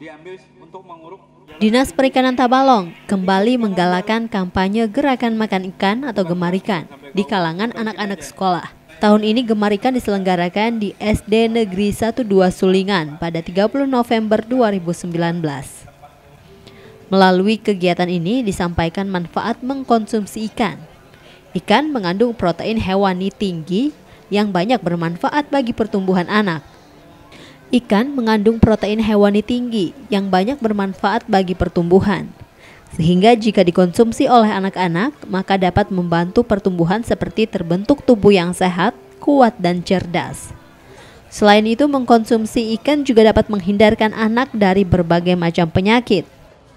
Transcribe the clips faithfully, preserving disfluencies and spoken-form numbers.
diambil untuk menguruk. Dinas Perikanan Tabalong kembali menggalakkan kampanye gerakan makan ikan atau gemar ikan di kalangan anak-anak sekolah. Tahun ini gemar ikan diselenggarakan di S D Negeri satu dua Sulingan pada tiga puluh November dua ribu sembilan belas. Melalui kegiatan ini disampaikan manfaat mengkonsumsi ikan. Ikan mengandung protein hewani tinggi yang banyak bermanfaat bagi pertumbuhan anak. Ikan mengandung protein hewani tinggi yang banyak bermanfaat bagi pertumbuhan. Sehingga jika dikonsumsi oleh anak-anak, maka dapat membantu pertumbuhan seperti terbentuk tubuh yang sehat, kuat, dan cerdas. Selain itu, mengkonsumsi ikan juga dapat menghindarkan anak dari berbagai macam penyakit.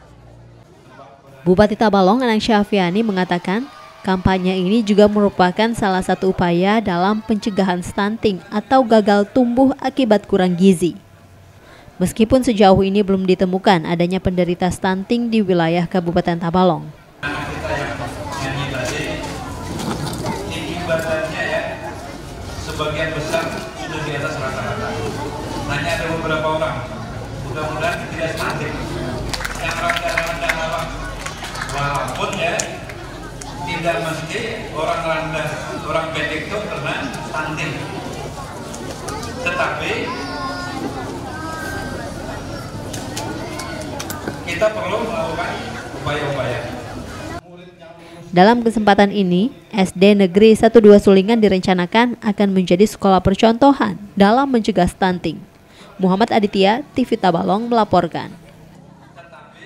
Bupati Tabalong Anang Syafiani mengatakan, kampanye ini juga merupakan salah satu upaya dalam pencegahan stunting atau gagal tumbuh akibat kurang gizi. Meskipun sejauh ini belum ditemukan adanya penderita stunting di wilayah Kabupaten Tabalong. Kita yang nyanyi tadi, tinggi badannya ya, sebagian besar sudah di atas rata-rata. Hanya ada beberapa orang, mudah-mudahan tidak stunting. Yang rendah-rendah apa? Walaupun ya, tidak mesti orang rendah, orang pendek itu kena stunting. Tetapi kita perlu melakukan upaya-upaya. Dalam kesempatan ini, S D Negeri satu dua Sulingan direncanakan akan menjadi sekolah percontohan dalam mencegah stunting. Muhammad Aditya, T V Tabalong melaporkan.